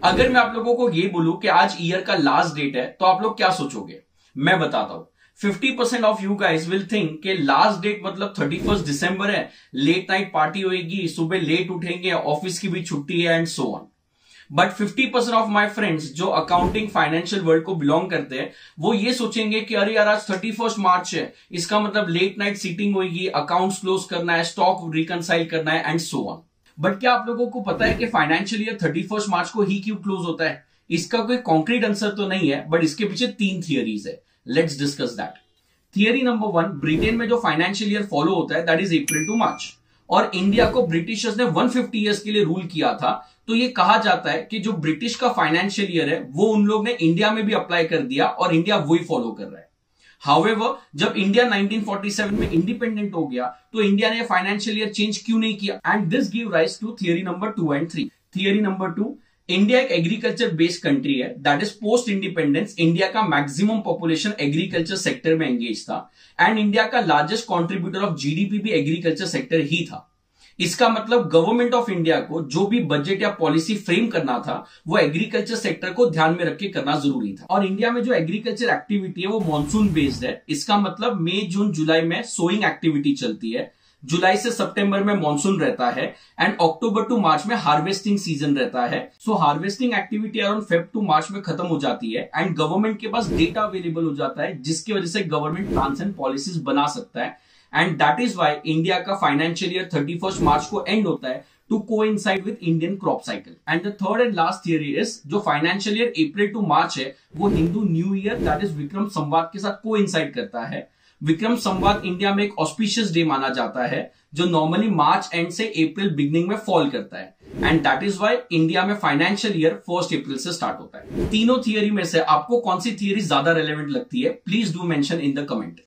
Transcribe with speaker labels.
Speaker 1: अगर मैं आप लोगों को ये बोलूं कि आज ईयर का लास्ट डेट है तो आप लोग क्या सोचोगे? मैं बताता हूं। 50% of you guys will think कि लास्ट डेट मतलब 31 दिसंबर है, लेट नाइट पार्टी होगी, सुबह लेट उठेंगे, ऑफिस की भी छुट्टी है and so on. But 50% of my friends जो अकाउंटिंग फाइनेंशियल वर्ल्ड को बिलोंग करते हैं वो ये सोचेंगे कि अरे यार आज 31 मार्च है, इसका मतलब लेट नाइट सीटिंग होगी, अकाउंट्स क्लोज करना है, स्टॉक रिकनसाइल करना है एंड सो ऑन। बट क्या आप लोगों को पता है कि फाइनेंशियल ईयर 31 मार्च को ही क्यों क्लोज होता है? इसका कोई कॉन्क्रीट आंसर तो नहीं है, बट इसके पीछे 3 थियरीज है। Let's discuss that. Theory number 1, Britain में जो फाइनेंशियल ईयर फॉलो होता है that is April to March, और इंडिया को ब्रिटिशर्स ने 150 ईयर्स के लिए रूल किया था, तो ये कहा जाता है कि जो ब्रिटिश का फाइनेंशियल ईयर है वो उन लोग ने इंडिया में भी अप्लाई कर दिया और इंडिया वही फॉलो कर रहा है। हाउएवर, जब इंडिया 1947 में इंडिपेंडेंट हो गया तो इंडिया ने फाइनेंशियल ईयर चेंज क्यों नहीं किया? And this give rise to theory number 2 and 3। Theory number 2, India एक एग्रीकल्चर बेस्ड कंट्री है, that is post independence India का मैक्सिमम पॉपुलेशन एग्रीकल्चर सेक्टर में एंगेज था एंड इंडिया का लार्जेस्ट कंट्रीब्यूटर ऑफ जीडीपी भी एग्रीकल्चर सेक्टर ही था। इसका मतलब गवर्नमेंट ऑफ इंडिया को जो भी बजट या पॉलिसी फ्रेम करना था वो एग्रीकल्चर सेक्टर को ध्यान में रख के करना जरूरी था। और इंडिया में जो एग्रीकल्चर एक्टिविटी है वो मॉनसून बेस्ड है। इसका मतलब मई जून जुलाई में सोइंग एक्टिविटी चलती है, जुलाई से सितंबर में मॉनसून रहता है एंड अक्टूबर टू मार्च में हार्वेस्टिंग सीजन रहता है। So harvesting activity around Feb to March में खत्म हो जाती है एंड गवर्नमेंट के पास डेटा अवेलेबल हो जाता है जिसकी वजह से गवर्नमेंट प्लान्स एंड पॉलिसीज बना सकता है। And that is why India का फाइनेंशियल ईयर 31 मार्च को एंड होता है to coincide with Indian crop cycle. And the third and last theory is जो financial year April to March है वो Hindu new year that is Vikram Samvat के साथ कोइंसाइड करता है। विक्रम संवाद इंडिया में एक ऑस्पिशियस डे माना जाता है जो नॉर्मली मार्च एंड से अप्रैल बिगनिंग में फॉल करता है and that is why India में फाइनेंशियल ईयर 1 अप्रैल से स्टार्ट होता है। तीनों थियरी में से आपको कौन सी थियरी ज्यादा रेलेवेंट लगती है? Please do mention in the comment.